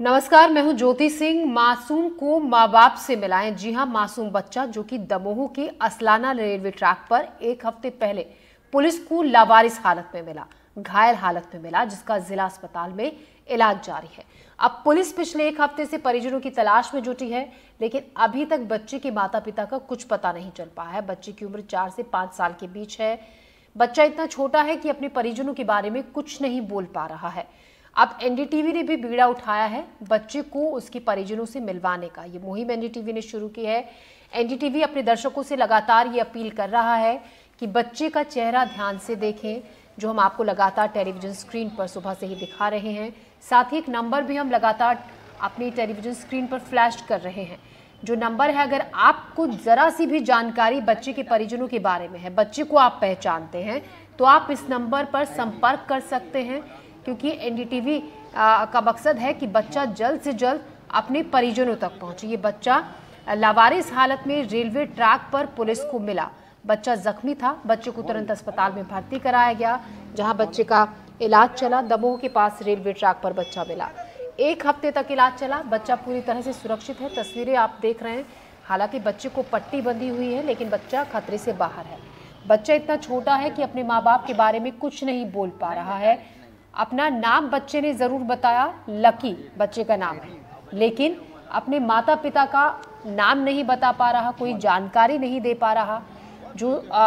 नमस्कार, मैं हूं ज्योति सिंह। मासूम को माँ बाप से मिलाएं। जी हां, मासूम बच्चा जो कि दमोह के असलाना रेलवे ट्रैक पर एक हफ्ते पहले पुलिस को लावारिस हालत में मिला, घायल हालत में मिला, जिसका जिला अस्पताल में इलाज जारी है। अब पुलिस पिछले एक हफ्ते से परिजनों की तलाश में जुटी है, लेकिन अभी तक बच्चे के माता पिता का कुछ पता नहीं चल पाया है। बच्चे की उम्र 4 से 5 साल के बीच है। बच्चा इतना छोटा है कि अपने परिजनों के बारे में कुछ नहीं बोल पा रहा है। अब एनडीटीवी ने भी बीड़ा उठाया है बच्चे को उसके परिजनों से मिलवाने का। ये मुहिम एनडीटीवी ने शुरू की है। एनडीटीवी अपने दर्शकों से लगातार ये अपील कर रहा है कि बच्चे का चेहरा ध्यान से देखें, जो हम आपको लगातार टेलीविजन स्क्रीन पर सुबह से ही दिखा रहे हैं। साथ ही एक नंबर भी हम लगातार अपनी टेलीविजन स्क्रीन पर फ्लैश कर रहे हैं। जो नंबर है, अगर आपको जरा सी भी जानकारी बच्चे के परिजनों के बारे में है, बच्चे को आप पहचानते हैं, तो आप इस नंबर पर संपर्क कर सकते हैं, क्योंकि एनडीटीवी का मकसद है कि बच्चा जल्द से जल्द अपने परिजनों तक पहुंचे। ये बच्चा लावारिस हालत में रेलवे ट्रैक पर पुलिस को मिला। बच्चा जख्मी था। बच्चे को तुरंत अस्पताल में भर्ती कराया गया, जहां बच्चे का इलाज चला। दमोह के पास रेलवे ट्रैक पर बच्चा मिला। एक हफ्ते तक इलाज चला। बच्चा पूरी तरह से सुरक्षित है। तस्वीरें आप देख रहे हैं। हालांकि बच्चे को पट्टी बंधी हुई है, लेकिन बच्चा खतरे से बाहर है। बच्चा इतना छोटा है कि अपने माँ बाप के बारे में कुछ नहीं बोल पा रहा है। अपना नाम बच्चे ने जरूर बताया, लकी बच्चे का नाम है, लेकिन अपने माता पिता का नाम नहीं बता पा रहा, कोई जानकारी नहीं दे पा रहा। जो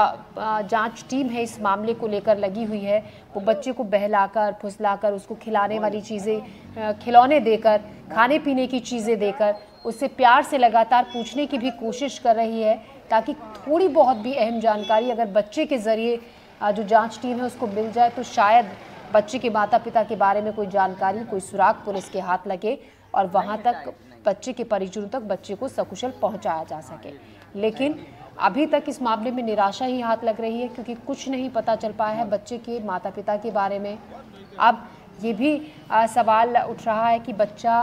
जांच टीम है इस मामले को लेकर लगी हुई है, वो बच्चे को बहलाकर, फुसलाकर, उसको खिलाने वाली चीज़ें, खिलौने देकर, खाने पीने की चीज़ें देकर उससे प्यार से लगातार पूछने की भी कोशिश कर रही है, ताकि थोड़ी बहुत भी अहम जानकारी अगर बच्चे के ज़रिए जो जाँच टीम है उसको मिल जाए, तो शायद बच्चे के माता पिता के बारे में कोई जानकारी, कोई सुराग पुलिस के हाथ लगे और वहां तक बच्चे के परिजनों तक बच्चे को सकुशल पहुंचाया जा सके। लेकिन अभी तक इस मामले में निराशा ही हाथ लग रही है, क्योंकि कुछ नहीं पता चल पाया है बच्चे के माता पिता के बारे में। अब ये भी सवाल उठ रहा है कि बच्चा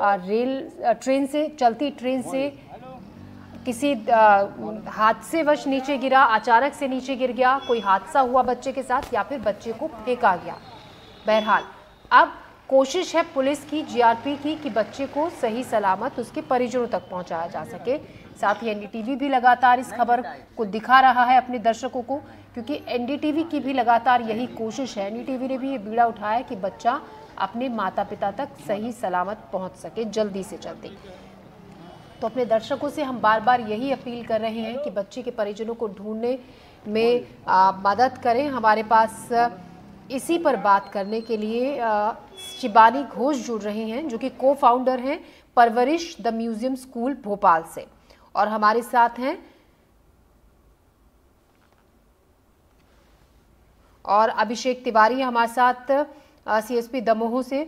चलती ट्रेन से किसी हादसेवश नीचे गिरा, अचानक से नीचे गिर गया, कोई हादसा हुआ बच्चे के साथ, या फिर बच्चे को फेंका गया। बहरहाल अब कोशिश है पुलिस की, जीआरपी की, कि बच्चे को सही सलामत उसके परिजनों तक पहुंचाया जा सके। साथ ही एनडीटीवी भी लगातार इस खबर को दिखा रहा है अपने दर्शकों को, क्योंकि एनडीटीवी की भी लगातार यही कोशिश है। एनडीटीवी ने भी ये बीड़ा उठाया कि बच्चा अपने माता पिता तक सही सलामत पहुँच सके जल्दी से जल्दी। तो अपने दर्शकों से हम बार बार यही अपील कर रहे हैं कि बच्चे के परिजनों को ढूंढने में मदद करें। हमारे पास इसी पर बात करने के लिए शिबानी घोष जुड़ रही हैं, जो कि को फाउंडर हैं परवरिश द म्यूजियम स्कूल भोपाल से, और हमारे साथ हैं और अभिषेक तिवारी हमारे साथ सीएसपी दमोह से।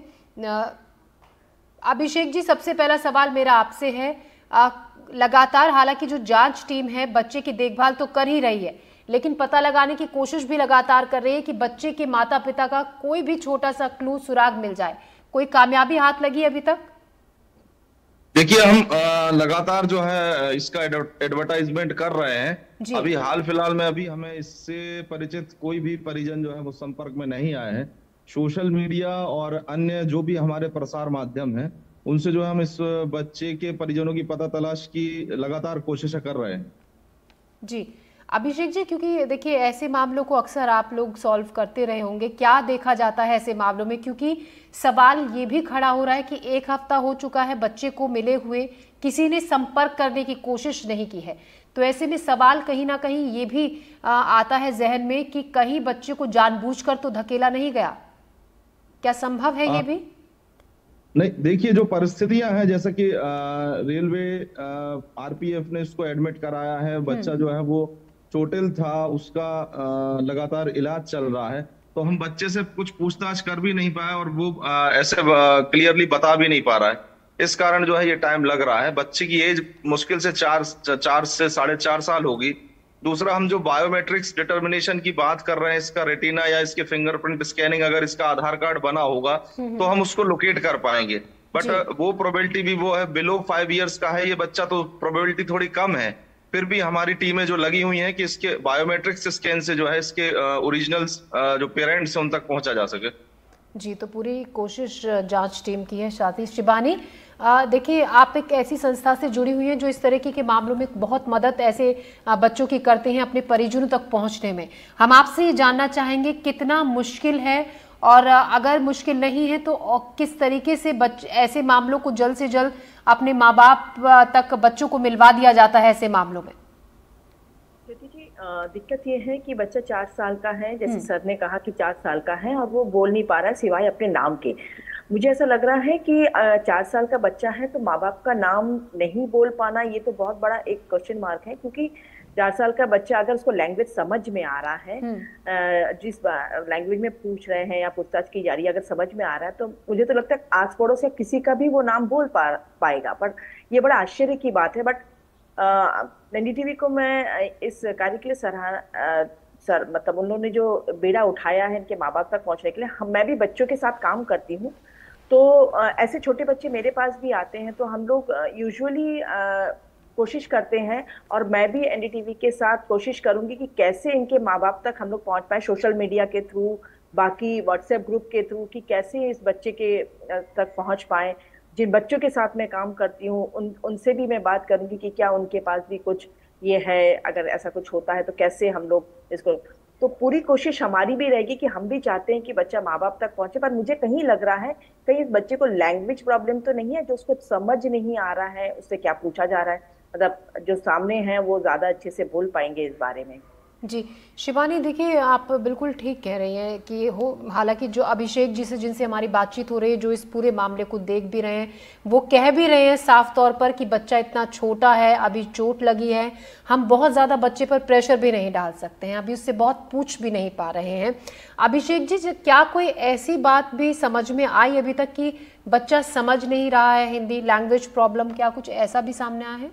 अभिषेक जी, सबसे पहला सवाल मेरा आपसे है, लगातार हालांकि जो जांच टीम है बच्चे की देखभाल तो कर ही रही है, लेकिन पता लगाने की कोशिश भी लगातार कर रही है कि बच्चे के माता पिता का कोई भी छोटा सा क्लू, सुराग मिल जाए। कोई कामयाबी हाथ लगी अभी तक? देखिए, हम लगातार जो है इसका एडवर्टाइजमेंट कर रहे हैं। अभी हाल फिलहाल में अभी हमें इससे परिचित कोई भी परिजन जो है वो संपर्क में नहीं आए हैं। सोशल मीडिया और अन्य जो भी हमारे प्रसार माध्यम हैं, उनसे जो है हम इस बच्चे के परिजनों की पता तलाश की लगातार कोशिशें कर रहे हैं। जी अभिषेक जी, क्योंकि देखिए ऐसे मामलों को अक्सर आप लोग सॉल्व करते रहे होंगे, क्या देखा जाता है ऐसे मामलों में? क्योंकि सवाल ये भी खड़ा हो रहा है कि एक हफ्ता हो चुका है बच्चे को मिले हुए, किसी ने संपर्क करने की कोशिश नहीं की है। तो ऐसे में सवाल कहीं ना कहीं ये भी आता है जहन में कि कहीं बच्चे को जानबूझकर तो धकेला नहीं गया। क्या संभव है ये भी? नहीं, देखिए जो परिस्थितियां हैं, जैसा कि रेलवे आरपीएफ ने इसको एडमिट कराया है, बच्चा जो है वो चोटिल था, उसका लगातार इलाज चल रहा है। तो हम बच्चे से कुछ पूछताछ कर भी नहीं पाए और वो ऐसे क्लियरली बता भी नहीं पा रहा है। इस कारण जो है ये टाइम लग रहा है। बच्चे की एज मुश्किल से 4 से 4.5 साल होगी। दूसरा, हम जो बायोमेट्रिक्स डिटर्मिनेशन की बात कर रहे हैं, इसका रेटिना या इसके फिंगरप्रिंट स्कैनिंग, अगर इसका आधार कार्ड बना होगा तो हम उसको लोकेट कर पाएंगे। बट वो प्रोबेबिलिटी भी वो है, बिलो 5 इयर्स का है ये बच्चा, तो प्रोबेबिलिटी थोड़ी कम है। फिर भी हमारी टीमें जो लगी हुई हैं कि इसके बायोमेट्रिक्स स्कैन से जो है इसके ओरिजिनल जो पेरेंट्स हैं उन तक पहुंचा जा सके। जी, तो पूरी कोशिश जांच टीम की है। साथ ही शिबानी, देखिए, आप एक ऐसी संस्था से जुड़ी हुई हैं जो इस तरीके के मामलों में बहुत मदद ऐसे बच्चों की करते हैं अपने परिजनों तक पहुंचने में। हम आपसे ये जानना चाहेंगे कितना मुश्किल है, और अगर मुश्किल नहीं है तो किस तरीके से ऐसे मामलों को जल्द से जल्द अपने माँ बाप तक बच्चों को मिलवा दिया जाता है ऐसे मामलों में। ज्योति जी, दिक्कत ये है कि बच्चा 4 साल का है, जैसे सर ने कहा कि 4 साल का है और वो बोल नहीं पा रहा है सिवाय अपने नाम के। मुझे ऐसा लग रहा है कि 4 साल का बच्चा है तो माँ बाप का नाम नहीं बोल पाना, ये तो बहुत बड़ा एक क्वेश्चन मार्क है। क्योंकि 4 साल का बच्चा अगर उसको लैंग्वेज समझ में आ रहा है, जिस लैंग्वेज में पूछ रहे हैं या पूछताछ की जा रही है, अगर समझ में आ रहा है, तो मुझे तो लगता है आस पड़ोस या किसी का भी वो नाम बोल पाएगा। पर ये बड़ा आश्चर्य की बात है। बट एनडीटीवी को मैं इस कार्य के लिए सर मतलब उन लोगों ने जो बेड़ा उठाया है इनके माँ बाप तक पहुंचने के लिए। मैं भी बच्चों के साथ काम करती हूँ, तो ऐसे छोटे बच्चे मेरे पास भी आते हैं, तो हम लोग यूजुअली कोशिश करते हैं, और मैं भी एनडीटीवी के साथ कोशिश करूंगी कि कैसे इनके माँ बाप तक हम लोग पहुंच पाए, सोशल मीडिया के थ्रू, बाकी व्हाट्सएप ग्रुप के थ्रू, कि कैसे इस बच्चे के तक पहुंच पाए। जिन बच्चों के साथ मैं काम करती हूँ उनसे भी मैं बात करूंगी कि क्या उनके पास भी कुछ ये है, अगर ऐसा कुछ होता है तो कैसे हम लोग इसको। तो पूरी कोशिश हमारी भी रहेगी कि हम भी चाहते हैं कि बच्चा माँ बाप तक पहुंचे। पर मुझे कहीं लग रहा है कहीं इस बच्चे को लैंग्वेज प्रॉब्लम तो नहीं है, जो उसको समझ नहीं आ रहा है उससे क्या पूछा जा रहा है, मतलब जो सामने है वो ज्यादा अच्छे से बोल पाएंगे इस बारे में। जी, शिवानी, देखिए, आप बिल्कुल ठीक कह रही हैं कि हो, हालांकि जो अभिषेक जी से जिनसे हमारी बातचीत हो रही है, जो इस पूरे मामले को देख भी रहे हैं, वो कह भी रहे हैं साफ तौर पर कि बच्चा इतना छोटा है, अभी चोट लगी है, हम बहुत ज़्यादा बच्चे पर प्रेशर भी नहीं डाल सकते हैं, अभी उससे बहुत पूछ भी नहीं पा रहे हैं। अभिषेक जी, क्या कोई ऐसी बात भी समझ में आई अभी तक कि बच्चा समझ नहीं रहा है हिंदी, लैंग्वेज प्रॉब्लम, क्या कुछ ऐसा भी सामने आया है?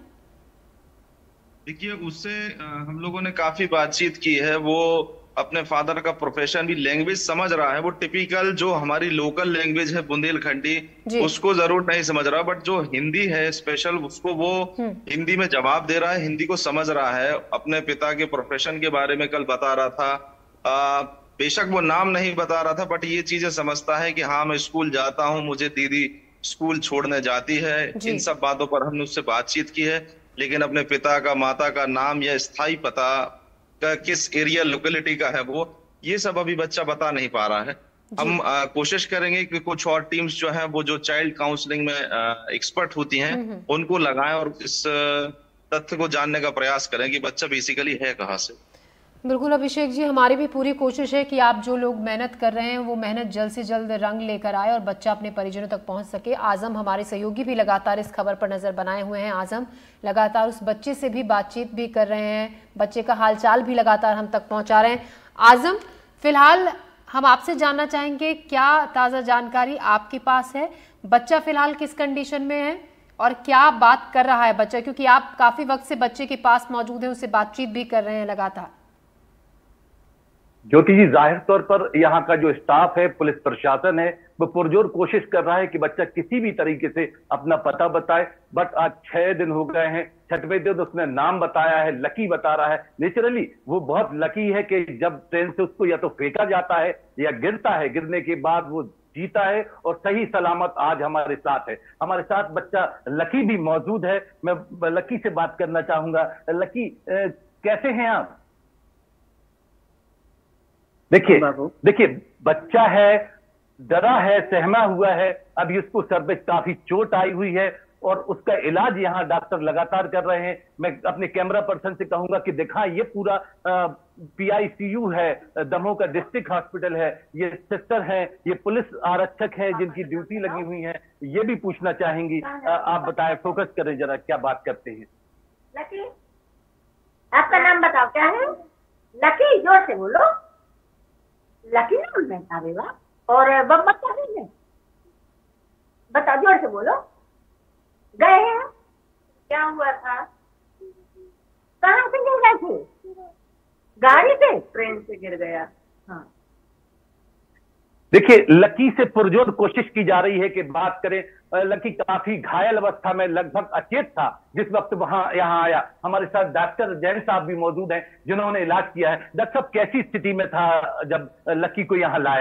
देखिए, उससे हम लोगों ने काफी बातचीत की है। वो अपने फादर का प्रोफेशन भी लैंग्वेज समझ रहा है। वो टिपिकल जो हमारी लोकल लैंग्वेज है बुंदेलखंडी, उसको जरूर नहीं समझ रहा, बट जो हिंदी है स्पेशल, उसको वो हिंदी में जवाब दे रहा है, हिंदी को समझ रहा है। अपने पिता के प्रोफेशन के बारे में कल बता रहा था। बेशक वो नाम नहीं बता रहा था, बट ये चीजें समझता है कि हाँ, मैं स्कूल जाता हूँ, मुझे दीदी स्कूल छोड़ने जाती है। इन सब बातों पर हमने उससे बातचीत की है, लेकिन अपने पिता का, माता का नाम या स्थायी पता का, किस एरिया लोकेलिटी का है वो, ये सब अभी बच्चा बता नहीं पा रहा है। हम कोशिश करेंगे कि कुछ और टीम्स जो है वो जो चाइल्ड काउंसलिंग में एक्सपर्ट होती हैं उनको लगाएं और इस तथ्य को जानने का प्रयास करें कि बच्चा बेसिकली है कहाँ से। बिल्कुल अभिषेक जी, हमारी भी पूरी कोशिश है कि आप जो लोग मेहनत कर रहे हैं वो मेहनत जल्द से जल्द रंग लेकर आए और बच्चा अपने परिजनों तक पहुंच सके। आजम, हमारे सहयोगी, भी लगातार इस खबर पर नजर बनाए हुए हैं। आजम लगातार उस बच्चे से भी बातचीत भी कर रहे हैं, बच्चे का हालचाल भी लगातार हम तक पहुंचा रहे हैं। आजम, फिलहाल हम आपसे जानना चाहेंगे, क्या ताज़ा जानकारी आपके पास है? बच्चा फिलहाल किस कंडीशन में है और क्या बात कर रहा है बच्चा, क्योंकि आप काफी वक्त से बच्चे के पास मौजूद हैं, उससे बातचीत भी कर रहे हैं लगातार। ज्योति जी, जाहिर तौर पर यहाँ का जो स्टाफ है, पुलिस प्रशासन है, वो पुरजोर कोशिश कर रहा है कि बच्चा किसी भी तरीके से अपना पता बताए। बट आज 6 दिन हो गए हैं, 6वें दिन उसने नाम बताया है, लकी बता रहा है। नेचुरली वो बहुत लकी है कि जब ट्रेन से उसको या तो फेंका जाता है या गिरता है, गिरने के बाद वो जीता है और सही सलामत आज हमारे साथ है। हमारे साथ बच्चा लकी भी मौजूद है। मैं लकी से बात करना चाहूंगा। लकी, कैसे हैं आप? देखिए, बच्चा है, डरा है, सहमा हुआ है, अभी उसको सर पे काफी चोट आई हुई है और उसका इलाज यहाँ डॉक्टर लगातार कर रहे हैं। मैं अपने कैमरा पर्सन से कहूंगा कि दिखा, ये पूरा PICU है, दमोह का डिस्ट्रिक्ट हॉस्पिटल है। ये सिस्टर है, ये पुलिस आरक्षक है जिनकी ड्यूटी लगी हुई है, ये भी पूछना चाहेंगी। आप बताएं, फोकस करें जरा, क्या बात करते हैं? लकी, आपका नाम बताओ, क्या है? लकी, जोर से बोलो। लकी नाम है तारेवा, और बम्बा क्या है? बताओ, जोर से बोलो। गए हैं? क्या हुआ था? कहाँ से गिर गए थे? गाड़ी से? ट्रेन से गिर गया। हाँ, देखिए, लकी से पुरजोर कोशिश की जा रही है कि बात करें। लकी काफी घायल अवस्था में, लगभग अचेत था जिस वक्त यहाँ आया। हमारे साथ डॉक्टर जैन साहब भी मौजूद हैं जिन्होंने इलाज किया है। डॉक्टर साहब, कैसी स्थिति में था जब लकी को यहाँ लाया गया?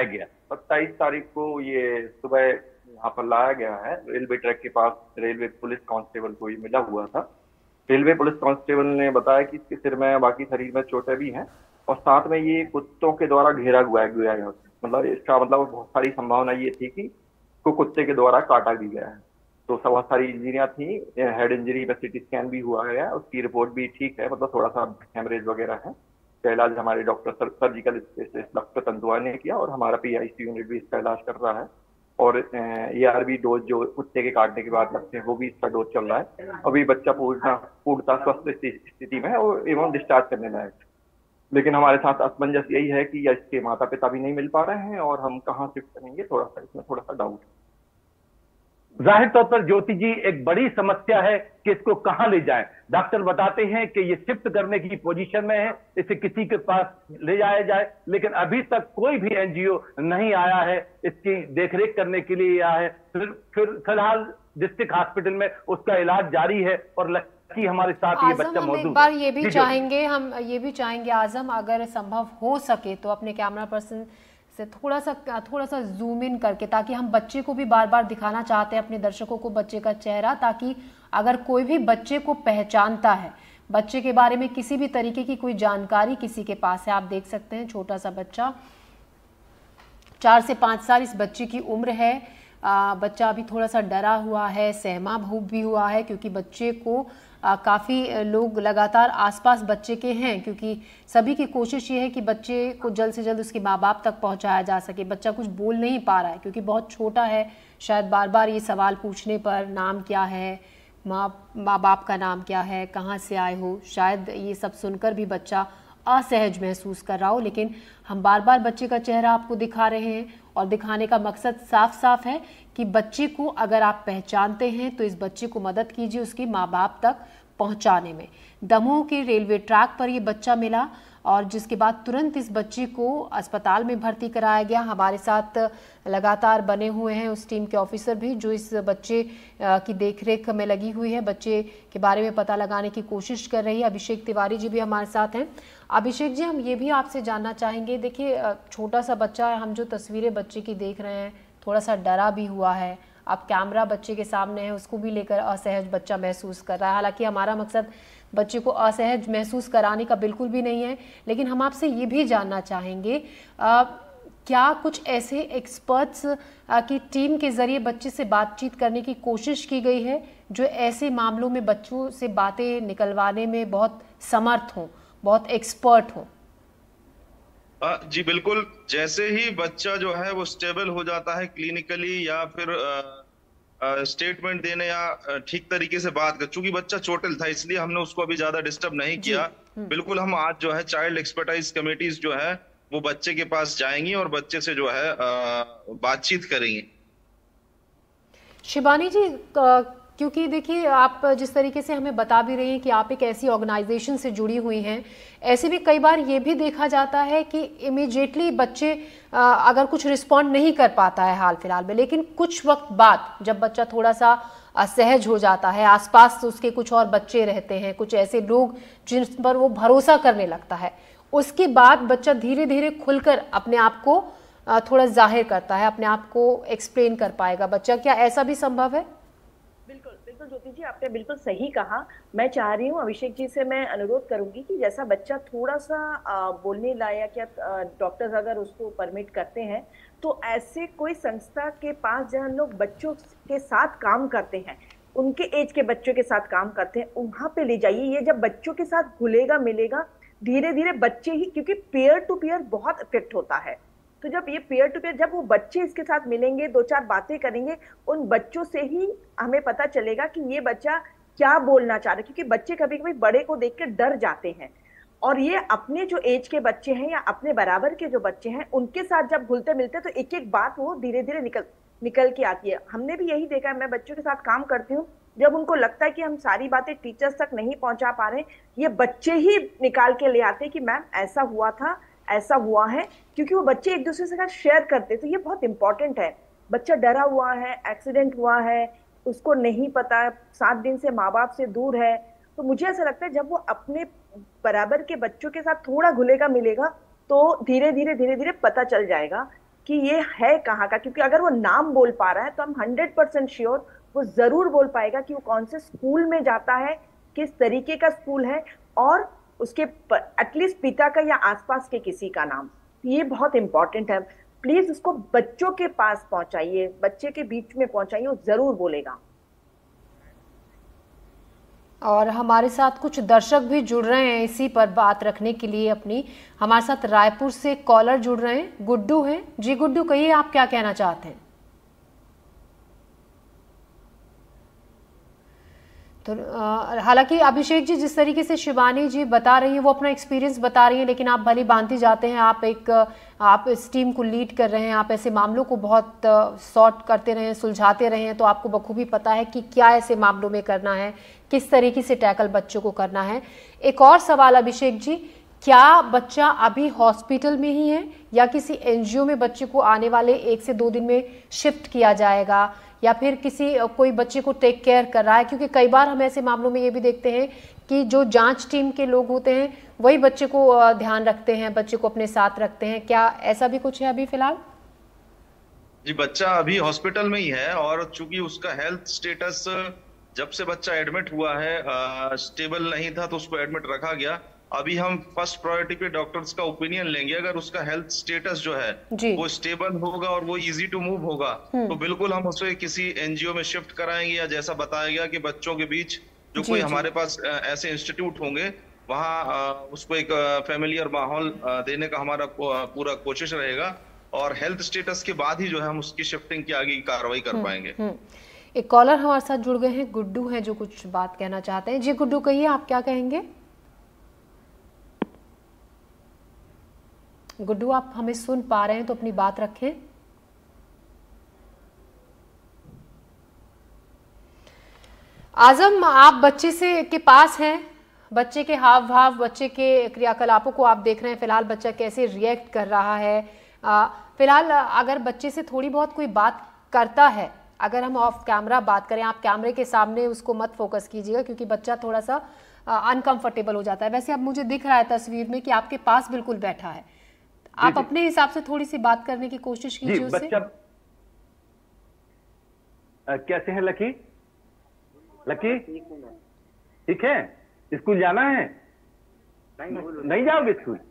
27 तारीख को ये सुबह यहाँ पर लाया गया है। रेलवे ट्रैक के पास रेलवे पुलिस कांस्टेबल को ये मिला हुआ था। रेलवे पुलिस कांस्टेबल ने बताया कि इसके सिर में, बाकी शरीर में चोटें भी हैं और साथ में ये कुत्तों के द्वारा घेरा हुआ है। मतलब इसका मतलब बहुत सारी संभावना ये थी कि को कुत्ते के द्वारा काटा भी गया है। तो बहुत सारी इंजरियां थी, हेड इंजरी में सीटी स्कैन भी हुआ है, उसकी रिपोर्ट भी ठीक है, मतलब थोड़ा सा हेमरेज वगैरह है। इसका इलाज हमारे doctor surgical specialist doctor Tandua ने किया और हमारा पीआईसी यूनिट भी इसका इलाज कर रहा है। और ARV डोज जो कुत्ते के काटने के बाद लगते हैं वो भी इसका डोज चल रहा है। अभी बच्चा पूर्णतः स्वस्थ स्थिति में है और एवं डिस्चार्ज करने लायक। लेकिन हमारे साथ असमंजस यही है कि या इसके माता पिता भी नहीं मिल पा रहे हैं और हम कहाँ शिफ्ट करेंगे, इसमें थोड़ा सा डाउट है। जाहिर तौर पर ज्योति जी एक बड़ी समस्या है कि इसको कहां ले जाएं। डॉक्टर बताते हैं कि ये शिफ्ट करने की पोजीशन में है, इसे किसी के पास ले जाया जाए, लेकिन अभी तक कोई भी NGO नहीं आया है इसकी देखरेख करने के लिए आया है। फिलहाल डिस्ट्रिक्ट हॉस्पिटल में उसका इलाज जारी है और लकी हमारे साथ ये बच्चा मौजूद है। एक बार ये भी चाहेंगे आजम, अगर संभव हो सके तो अपने कैमरा पर्सन से थोड़ा सा जूम इन करके, ताकि हम बच्चे को भी बार बार दिखाना चाहते हैं अपने दर्शकों को बच्चे का चेहरा, ताकि अगर कोई भी बच्चे को पहचानता है, बच्चे के बारे में किसी भी तरीके की कोई जानकारी किसी के पास है। आप देख सकते हैं छोटा सा बच्चा, 4 से 5 साल इस बच्चे की उम्र है। बच्चा अभी थोड़ा सा डरा हुआ है, सहमा भी हुआ है, क्योंकि बच्चे को काफ़ी लोग लगातार आसपास बच्चे के हैं, क्योंकि सभी की कोशिश ये है कि बच्चे को जल्द से जल्द उसके माँ बाप तक पहुंचाया जा सके। बच्चा कुछ बोल नहीं पा रहा है क्योंकि बहुत छोटा है, शायद बार बार ये सवाल पूछने पर नाम क्या है, माँ बाप का नाम क्या है, कहाँ से आए हो, शायद ये सब सुनकर भी बच्चा असहज महसूस कर रहा हो। लेकिन हम बार बार बच्चे का चेहरा आपको दिखा रहे हैं और दिखाने का मकसद साफ साफ है कि बच्चे को अगर आप पहचानते हैं तो इस बच्चे को मदद कीजिए उसकी माँ बाप तक पहुंचाने में। दमोह के रेलवे ट्रैक पर ये बच्चा मिला और जिसके बाद तुरंत इस बच्चे को अस्पताल में भर्ती कराया गया। हमारे साथ लगातार बने हुए हैं उस टीम के ऑफिसर भी जो इस बच्चे की देखरेख में लगी हुई है, बच्चे के बारे में पता लगाने की कोशिश कर रही है। अभिषेक तिवारी जी भी हमारे साथ हैं। अभिषेक जी, हम ये भी आपसे जानना चाहेंगे, देखिए छोटा सा बच्चा है, हम जो तस्वीरें बच्चे की देख रहे हैं थोड़ा सा डरा भी हुआ है, अब कैमरा बच्चे के सामने है, उसको भी लेकर असहज बच्चा महसूस कर रहा है। हालांकि हमारा मकसद बच्चे को असहज महसूस कराने का बिल्कुल भी नहीं है, लेकिन हम आपसे ये भी जानना चाहेंगे क्या कुछ ऐसे एक्सपर्ट्स की टीम के जरिए बच्चे से बातचीत करने की कोशिश की गई है जो ऐसे मामलों में बच्चों से बातें निकलवाने में बहुत समर्थ हों, बहुत एक्सपर्ट हों? जी बिल्कुल, जैसे ही बच्चा जो है वो स्टेबल हो जाता है क्लिनिकली या फिर स्टेटमेंट देने या ठीक तरीके से बात कर, चूंकि बच्चा चोटिल था इसलिए हमने उसको अभी ज्यादा डिस्टर्ब नहीं किया। बिल्कुल हम आज जो है चाइल्ड एक्सपर्टाइज कमेटीज जो है वो बच्चे के पास जाएंगी और बच्चे से जो है बातचीत करेंगी। शिवानी जी, क्योंकि देखिए आप जिस तरीके से हमें बता भी रही हैं कि आप एक ऐसी ऑर्गेनाइजेशन से जुड़ी हुई हैं, ऐसे भी कई बार ये भी देखा जाता है कि इमीडिएटली बच्चे अगर कुछ रिस्पॉन्ड नहीं कर पाता है हाल फिलहाल में, लेकिन कुछ वक्त बाद जब बच्चा थोड़ा सा असहज हो जाता है, आसपास उसके कुछ और बच्चे रहते हैं, कुछ ऐसे लोग जिन पर वो भरोसा करने लगता है, उसके बाद बच्चा धीरे धीरे खुलकर अपने आप को थोड़ा जाहिर करता है, अपने आप को एक्सप्लेन कर पाएगा बच्चा। क्या ऐसा भी संभव है? बिल्कुल बिल्कुल ज्योति जी, आपने बिल्कुल सही कहा। मैं चाह रही हूँ अभिषेक जी से मैं अनुरोध करूंगी कि जैसा बच्चा थोड़ा सा बोलने लायक या डॉक्टर्स अगर उसको परमिट करते हैं तो ऐसे कोई संस्था के पास जहाँ लोग बच्चों के साथ काम करते हैं, उनके एज के बच्चों के साथ काम करते हैं, वहां पे ले जाइए। ये जब बच्चों के साथ घुलेगा मिलेगा धीरे धीरे बच्चे ही, क्योंकि पेयर टू पेयर बहुत इफेक्ट होता है, तो जब ये पेयर टू पेयर जब वो बच्चे इसके साथ मिलेंगे, 2-4 बातें करेंगे, उन बच्चों से ही हमें पता चलेगा कि ये बच्चा क्या बोलना चाह रहा है। क्योंकि बच्चे कभी कभी बड़े को देख कर डर जाते हैं और ये अपने जो एज के बच्चे हैं या अपने बराबर के जो बच्चे हैं उनके साथ जब घुलते मिलते तो एक एक बात वो धीरे धीरे निकल के आती है। हमने भी यही देखा है, मैं बच्चों के साथ काम करती हूँ, जब उनको लगता है कि हम सारी बातें टीचर्स तक नहीं पहुंचा पा रहे, ये बच्चे ही निकाल के ले आते कि मैम ऐसा हुआ था, ऐसा हुआ है, क्योंकि वो बच्चे एक दूसरे के साथ शेयर करते। तो ये बहुत इंपॉर्टेंट है। बच्चा डरा हुआ है, एक्सीडेंट हुआ है, उसको नहीं पता, 7 दिन से माँ बाप से दूर है, तो मुझे ऐसा लगता है जब वो अपने बराबर के बच्चों के साथ थोड़ा घुलेगा मिलेगा तो धीरे धीरे पता चल जाएगा कि ये है कहाँ का, क्योंकि अगर वो नाम बोल पा रहा है तो हम 100% श्योर वो जरूर बोल पाएगा कि वो कौन से स्कूल में जाता है, किस तरीके का स्कूल है, और उसके एटलीस्ट पिता का या आसपास के किसी का नाम। ये बहुत इंपॉर्टेंट है। प्लीज उसको बच्चों के पास पहुंचाइए, बच्चे के बीच में पहुंचाइए, वो जरूर बोलेगा। और हमारे साथ कुछ दर्शक भी जुड़ रहे हैं इसी पर बात रखने के लिए अपनी। हमारे साथ रायपुर से कॉलर जुड़ रहे हैं, गुड्डू हैं। जी गुड्डू, कहिए आप क्या कहना चाहते हैं। तो हालांकि अभिषेक जी, जिस तरीके से शिवानी जी बता रही हैं वो अपना एक्सपीरियंस बता रही हैं, लेकिन आप भली भांति जाते हैं, आप इस टीम को लीड कर रहे हैं, आप ऐसे मामलों को बहुत सॉर्ट करते रहे हैं, सुलझाते रहे हैं, तो आपको बखूबी पता है कि क्या ऐसे मामलों में करना है, किस तरीके से टैकल बच्चों को करना है। एक और सवाल अभिषेक जी, क्या बच्चा अभी हॉस्पिटल में ही है या किसी एनजीओ में बच्चे को आने वाले 1 से 2 दिन में शिफ्ट किया जाएगा, या फिर कोई बच्चे को टेक केयर कर रहा है? क्योंकि कई बार हम ऐसे मामलों में ये भी देखते हैं कि जो जांच टीम के लोग होते हैं वही बच्चे को ध्यान रखते हैं, बच्चे को अपने साथ रखते हैं। क्या ऐसा भी कुछ है अभी फिलहाल? जी, बच्चा अभी हॉस्पिटल में ही है, और चूंकि उसका हेल्थ स्टेटस जब से बच्चा एडमिट हुआ है स्टेबल नहीं था, तो उसको एडमिट रखा गया। अभी हम फर्स्ट प्रायोरिटी पे डॉक्टर्स का ओपिनियन लेंगे। अगर उसका हेल्थ स्टेटस जो है वो स्टेबल होगा और वो इजी टू मूव होगा, तो बिल्कुल हम उसे किसी एनजीओ में शिफ्ट कराएंगे, या जैसा बताया गया कि बच्चों के बीच जो कोई हमारे पास ऐसे इंस्टीट्यूट होंगे वहाँ उसको एक फैमिलियर माहौल देने का हमारा पूरा कोशिश रहेगा, और हेल्थ स्टेटस के बाद ही जो है हम उसकी शिफ्टिंग की आगे की कार्रवाई कर पाएंगे। एक कॉलर हमारे साथ जुड़ गए हैं, गुड्डू हैं, जो कुछ बात कहना चाहते हैं। जी गुड्डू, कहिए आप क्या कहेंगे। गुड्डू, आप हमें सुन पा रहे हैं तो अपनी बात रखें। आजम, आप बच्चे के पास हैं, बच्चे के हाव भाव, बच्चे के क्रियाकलापों को आप देख रहे हैं, फिलहाल बच्चा कैसे रिएक्ट कर रहा है। फिलहाल अगर बच्चे से थोड़ी बहुत कोई बात करता है, अगर हम ऑफ कैमरा बात करें, आप कैमरे के सामने उसको मत फोकस कीजिएगा क्योंकि बच्चा थोड़ा सा अनकंफर्टेबल हो जाता है। वैसे अब मुझे दिख रहा है तस्वीर में कि आपके पास बिल्कुल बैठा है, आप अपने हिसाब से थोड़ी सी बात करने की कोशिश कीजिए उससे। बच्चा कैसे है लकी? लकी ठीक है? स्कूल जाना है? नहीं जाओगे स्कूल?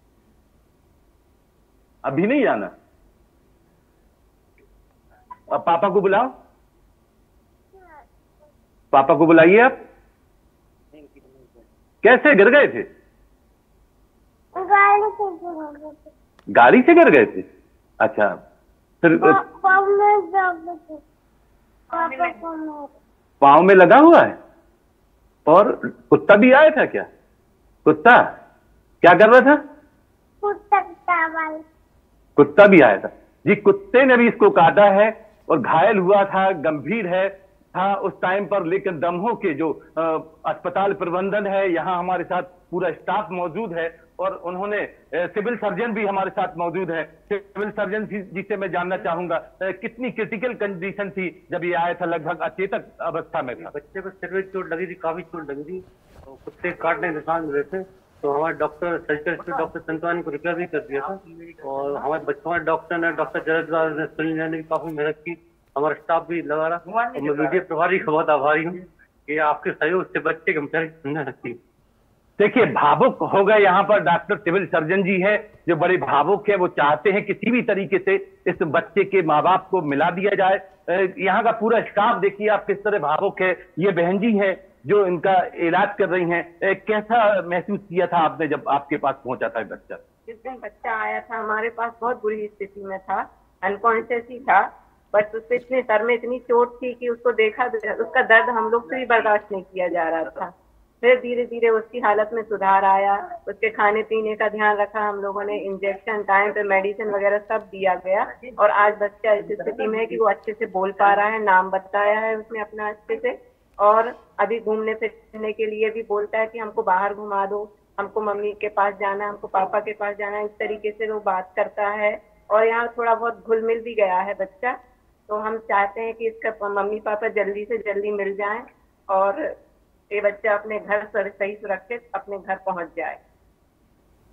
अभी नहीं जाना? अब पापा को बुलाओ, पापा को बुलाइए आप। कैसे गिर गए थे? गाड़ी से गिर गए थे? अच्छा, फिर पाँव में लगा हुआ है? और कुत्ता भी आया था क्या? कुत्ता क्या कर रहा था? कुत्ता भी आया था जी, कुत्ते ने भी इसको काटा है और घायल हुआ था, गंभीर है था उस टाइम पर। लेकिन दमोह के जो अस्पताल प्रबंधन है, यहाँ हमारे साथ पूरा स्टाफ मौजूद है, और उन्होंने सिविल सर्जन भी हमारे साथ मौजूद है। सिविल सर्जन जी से मैं जानना चाहूंगा कितनी क्रिटिकल कंडीशन थी जब ये आया था? लगभग अचेतक अवस्था में था। बच्चे को सिर में चोट लगी थी, काफी चोट लगी थी, तो कुत्ते काटने के निशान मिले थे। तो हमारे डॉक्टर सर्जिकल डॉक्टर संतवानी को रिपेयर भी कर दिया था, और हमारे बच्चों डॉक्टर ने, डॉक्टर जरदार ने, सुनील ने भी काफी मेहनत की, हमारा स्टाफ भी लगा रहा। और मैं मीडिया प्रभारी का बहुत आभारी हूँ कि आपके सहयोग से बच्चे के देखिए, भावुक हो गए यहाँ पर डॉक्टर सिविल सर्जन जी है जो बड़े भावुक है। वो चाहते हैं किसी भी तरीके से इस बच्चे के माँ बाप को मिला दिया जाए। यहाँ का पूरा स्टाफ देखिए आप किस तरह भावुक है। ये बहन जी है जो इनका इलाज कर रही हैं। कैसा महसूस किया था आपने जब आपके पास पहुंचा था बच्चा? जिस दिन बच्चा आया था हमारे पास बहुत बुरी स्थिति में था, अनकॉन्शियस ही था, बट उसके इतने सर में इतनी चोट थी कि उसको देखा, उसका दर्द हम लोग से भी बर्दाश्त नहीं किया जा रहा था। फिर धीरे धीरे उसकी हालत में सुधार आया, उसके खाने पीने का ध्यान रखा हम लोगों ने, इंजेक्शन टाइम पे, मेडिसिन वगैरह सब दिया गया, और आज बच्चा इस स्थिति में है कि वो अच्छे से बोल पा रहा है, नाम बताया है उसने अपना अच्छे से, और अभी घूमने फिरने के लिए भी बोलता है कि हमको बाहर घुमा दो, हमको मम्मी के पास जाना है, हमको पापा के पास जाना है। इस तरीके से वो बात करता है, और यहाँ थोड़ा बहुत घुल मिल भी गया है बच्चा। तो हम चाहते हैं कि इसका मम्मी पापा जल्दी से जल्दी मिल जाएं और ये बच्चा अपने घर सही सुरक्षित अपने घर पहुंच जाए।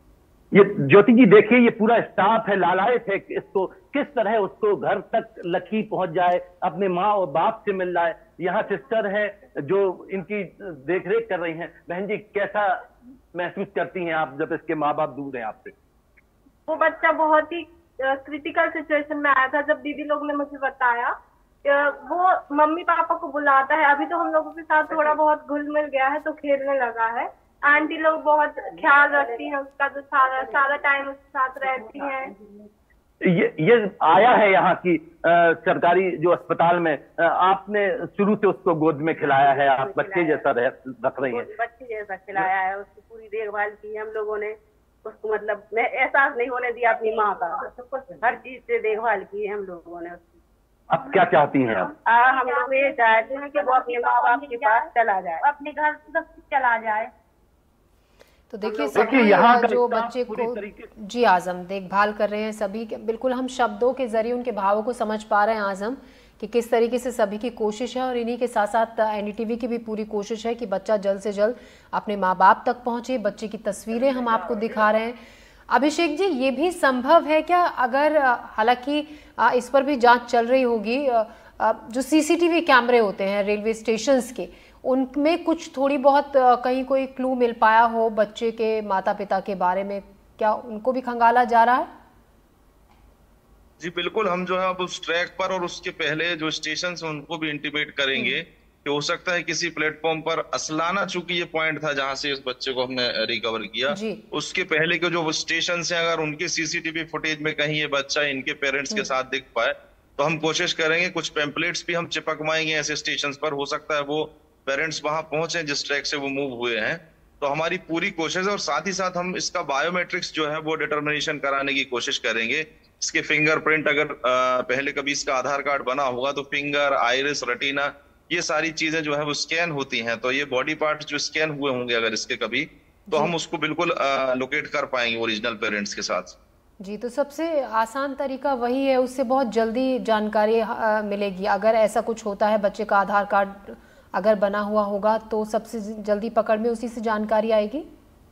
ये ज्योति जी देखिए, ये पूरा स्टाफ है लालायित है कि इसको किस तरह उसको घर तक लकी पहुंच जाए, अपने माँ और बाप से मिल जाए। यहाँ सिस्टर है जो इनकी देखरेख कर रही हैं। बहन जी, कैसा महसूस करती हैं आप जब इसके माँ बाप दूर हैं आपसे? वो बच्चा बहुत ही क्रिटिकल सिचुएशन में आया था। जब दीदी लोग ने मुझे बताया, वो मम्मी पापा को बुलाता है। अभी तो हम लोगों के साथ थोड़ा बहुत घुल मिल गया है, तो खेलने लगा है। आंटी लोग बहुत ख्याल रखती हैं उसका, तो सारा टाइम उसके साथ रहती हैं। ये आया है यहाँ की सरकारी जो अस्पताल में, आपने शुरू से उसको गोद में खिलाया है, आप बच्चे जैसा रख रही हैं। बच्चे जैसा खिलाया है, उसकी पूरी देखभाल की है हम लोगों ने। उसको मतलब मैं एहसास नहीं होने दिया अपनी माँ का, हर चीज से देखभाल की है हम लोगों ने उसकी। अब क्या चाहती हैं आप? हम लोग ये चाहते हैं कि वो अपने माँ बाप के पास चला जाए, अपने घर सुरक्षित चला जाए। तो देखिए सभी जो बच्चे को जी आजम देखभाल कर रहे हैं, सभी बिल्कुल हम शब्दों के जरिए उनके भावों को समझ पा रहे हैं आजम, कि किस तरीके से सभी की कोशिश है। और इन्हीं के साथ साथ एनडीटीवी की भी पूरी कोशिश है कि बच्चा जल्द से जल्द अपने माँ बाप तक पहुंचे। बच्चे की तस्वीरें हम आपको दिखा रहे हैं। अभिषेक जी, ये भी संभव है क्या, अगर हालांकि इस पर भी जांच चल रही होगी, जो सीसीटीवी कैमरे होते हैं रेलवे स्टेशंस के, उनमें कुछ थोड़ी बहुत कहीं कोई क्लू मिल पाया हो बच्चे के माता पिता के बारे में, क्या उनको भी खंगाला जा रहा है? जी बिल्कुल, हम जो है अब उस ट्रैक पर और उसके पहले जो स्टेशन है उनको भी इंटीमेट करेंगे कि हो सकता है किसी प्लेटफॉर्म पर असलाना, चूंकि ये पॉइंट था जहां से इस बच्चे को हमने रिकवर किया, उसके पहले के जो स्टेशन है, अगर उनके सीसीटीवी फुटेज में कहीं ये बच्चा इनके पेरेंट्स के साथ दिख पाए तो हम कोशिश करेंगे। कुछ पैम्पलेट्स भी हम चिपकवाएंगे ऐसे स्टेशन पर, हो सकता है वो पेरेंट्स वहां पहुंचे जिस ट्रैक से वो मूव हुए हैं। तो हमारी पूरी कोशिश है, और साथ ही साथ हम इसका बायोमेट्रिक्स जो है वो डिटर्मिनेशन कराने की कोशिश करेंगे। इसके फिंगरप्रिंट, अगर पहले कभी इसका आधार कार्ड बना होगा तो फिंगर, आइरिस, रेटिना, ये सारी चीजें जो है वो स्कैन होती हैं। तो ये बॉडी पार्ट जो स्कैन हुए होंगे अगर इसके कभी, तो हम उसको बिल्कुल लोकेट कर पाएंगे ओरिजिनल पेरेंट्स के साथ। जी, तो सबसे आसान तरीका वही है, उससे बहुत जल्दी जानकारी मिलेगी। अगर ऐसा कुछ होता है, बच्चे का आधार कार्ड अगर बना हुआ होगा तो सबसे जल्दी पकड़ में उसी से जानकारी आएगी।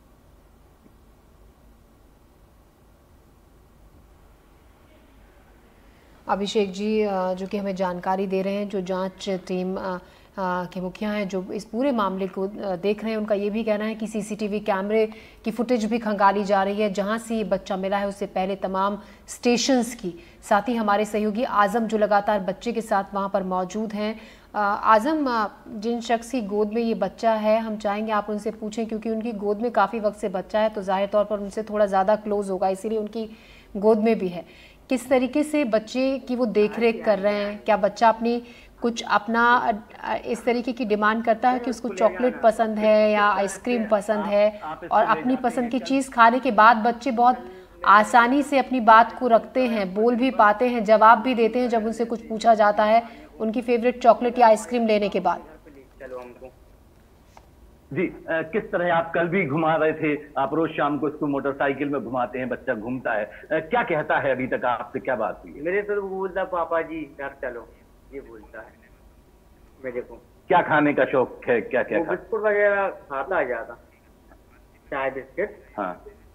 अभिषेक जी जो कि हमें जानकारी दे रहे हैं, जो जांच टीम के मुखिया हैं जो इस पूरे मामले को देख रहे हैं, उनका ये भी कहना है कि सीसीटीवी कैमरे की फुटेज भी खंगाली जा रही है। जहां से ये बच्चा मिला है उससे पहले तमाम स्टेशंस की, साथ ही हमारे सहयोगी आजम जो लगातार बच्चे के साथ वहां पर मौजूद हैं। आजम, जिन शख्स की गोद में ये बच्चा है, हम चाहेंगे आप उनसे पूछें, क्योंकि उनकी गोद में काफ़ी वक्त से बच्चा है तो जाहिर तौर पर उनसे थोड़ा ज़्यादा क्लोज होगा, इसीलिए उनकी गोद में भी है। किस तरीके से बच्चे की वो देखरेख कर रहे हैं? क्या बच्चा अपनी कुछ अपना इस तरीके की डिमांड करता है कि उसको चॉकलेट पसंद है या आइसक्रीम पसंद है, और अपनी पसंद की चीज़ खाने के बाद बच्चे बहुत आसानी से अपनी बात को रखते हैं, बोल भी पाते हैं, जवाब भी देते हैं जब उनसे कुछ पूछा जाता है उनकी फेवरेट चॉकलेट या आइसक्रीम लेने के बाद? जी, किस तरह आप कल भी घुमा रहे थे, आप रोज शाम को इसको मोटरसाइकिल में घुमाते हैं, बच्चा घूमता है, क्या कहता है? अभी तक आपसे क्या बात हुई? मेरे तो बोलता पापा जी घर चलो, ये बोलता है मेरे को। क्या खाने का शौक है? क्या क्या बिस्कुट वगैरह खाता है ज्यादा, चाय बिस्किट। हाँ,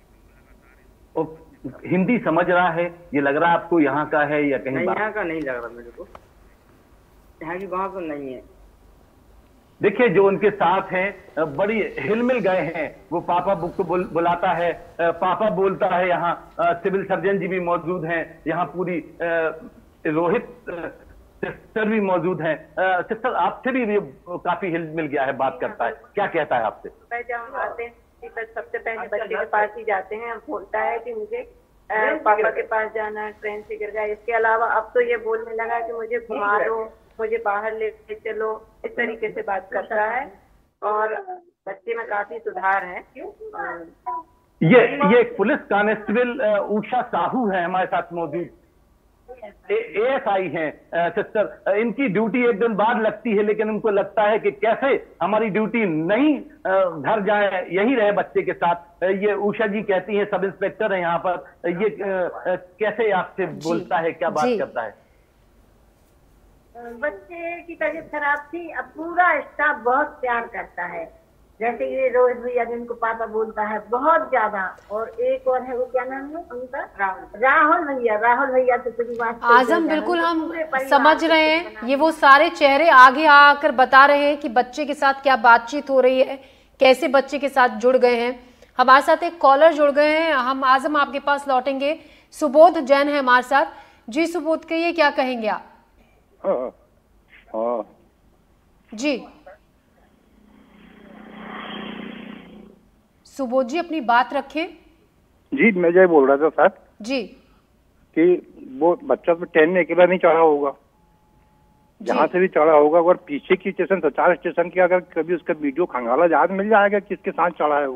हिंदी समझ रहा है? ये लग रहा है आपको यहाँ का है या कहीं? नहीं, यहाँ का नहीं लग रहा मेरे को, यहाँ की वहां तो नहीं है। देखिए, जो उनके साथ हैं बड़ी हिलमिल गए हैं। वो पापा को बुलाता है, पापा बोलता है। यहाँ सिविल सर्जन जी भी मौजूद हैं, यहाँ पूरी रोहित सिस्टर भी मौजूद हैं। सिस्टर, आपसे भी काफी हिलमिल गया है, बात करता है, क्या कहता है आपसे? जब हम आते हैं सबसे पहले बच्चे के पास ही जाते हैं, बोलता है कि मुझे पापा के पास जाना है, ट्रेन से गिर गया। इसके अलावा अब तो ये बोलने लगा कि मुझे घुमा दो, मुझे बाहर ले चलो, इस तरीके से बात करता है और बच्चे में काफी सुधार है। ये एक पुलिस कांस्टेबल उषा साहू है हमारे साथ मौजूद, ASI हैं सिस्टर। इनकी ड्यूटी एक दिन बाद लगती है, लेकिन उनको लगता है कि कैसे हमारी ड्यूटी नहीं घर जाए, यही रहे बच्चे के साथ। ये उषा जी कहती हैं, सब इंस्पेक्टर है यहाँ पर। ये कैसे आपसे बोलता है, क्या बात करता है? बच्चे की तबीयत खराब थी, अब पूरा स्टाफ बहुत प्यार करता है, जैसे ये रोहित भैया जिनको पापा बोलता है बहुत ज्यादा, और एक और है वो क्या नाम है उनका, राहुल भैया से पूरी बात। आजम, बिल्कुल हम समझ रहे हैं, ये वो सारे चेहरे आगे आकर बता रहे हैं कि बच्चे के साथ क्या बातचीत हो रही है, कैसे बच्चे के साथ जुड़ गए हैं। हमारे साथ एक कॉलर जुड़ गए हैं, हम आजम आपके पास लौटेंगे। सुबोध जैन है हमारे साथ। जी सुबोध, कहिए क्या कहेंगे आप? जी सुबोध जी, अपनी बात रखें। जी मैं जय बोल रहा था सर जी कि वो बच्चा तो ट्रेन में अकेला नहीं चढ़ा होगा, जहाँ से भी चढ़ा होगा, अगर पीछे की स्टेशन 4 स्टेशन की अगर कभी उसका वीडियो खंगाला जहाज मिल जाएगा किसके साथ चढ़ा है वो।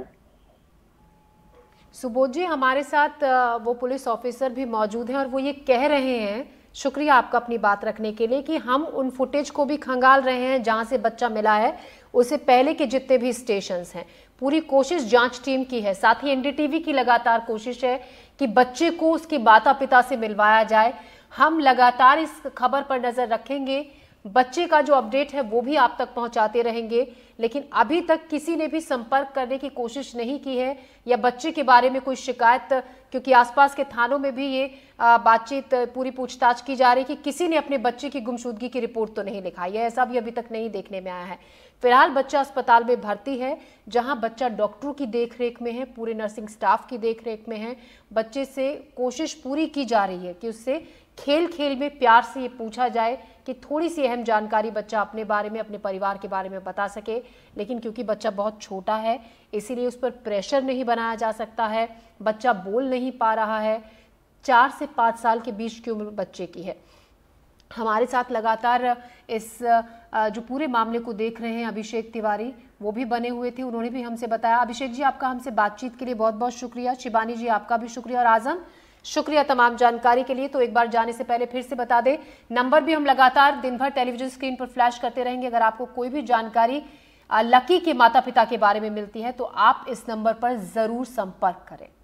सुबोध जी, हमारे साथ वो पुलिस ऑफिसर भी मौजूद हैं और वो ये कह रहे हैं, शुक्रिया आपका अपनी बात रखने के लिए, कि हम उन फुटेज को भी खंगाल रहे हैं जहां से बच्चा मिला है, उससे पहले के जितने भी स्टेशंस हैं। पूरी कोशिश जांच टीम की है, साथ ही एनडीटीवी की लगातार कोशिश है कि बच्चे को उसके माता पिता से मिलवाया जाए। हम लगातार इस खबर पर नजर रखेंगे, बच्चे का जो अपडेट है वो भी आप तक पहुंचाते रहेंगे, लेकिन अभी तक किसी ने भी संपर्क करने की कोशिश नहीं की है या बच्चे के बारे में कोई शिकायत, क्योंकि आसपास के थानों में भी ये बातचीत, पूरी पूछताछ की जा रही है कि किसी ने अपने बच्चे की गुमशुदगी की रिपोर्ट तो नहीं लिखाई है। ऐसा भी अभी तक नहीं देखने में आया है। फिलहाल बच्चा अस्पताल में भर्ती है, जहां बच्चा डॉक्टरों की देखरेख में है, पूरे नर्सिंग स्टाफ की देखरेख में है। बच्चे से कोशिश पूरी की जा रही है कि उससे खेल खेल में प्यार से ये पूछा जाए कि थोड़ी सी अहम जानकारी बच्चा अपने बारे में, अपने परिवार के बारे में बता सके, लेकिन क्योंकि बच्चा बहुत छोटा है इसीलिए उस पर प्रेशर नहीं बनाया जा सकता है। बच्चा बोल नहीं पा रहा है, 4 से 5 साल के बीच की उम्र बच्चे की है। हमारे साथ लगातार इस जो पूरे मामले को देख रहे हैं अभिषेक तिवारी, वो भी बने हुए थे, उन्होंने भी हमसे बताया। अभिषेक जी, आपका हमसे बातचीत के लिए बहुत बहुत शुक्रिया। शिबानी जी, आपका भी शुक्रिया, और आजम शुक्रिया तमाम जानकारी के लिए। तो एक बार जाने से पहले फिर से बता दें, नंबर भी हम लगातार दिन भर टेलीविजन स्क्रीन पर फ्लैश करते रहेंगे। अगर आपको कोई भी जानकारी लकी के माता पिता के बारे में मिलती है तो आप इस नंबर पर जरूर संपर्क करें।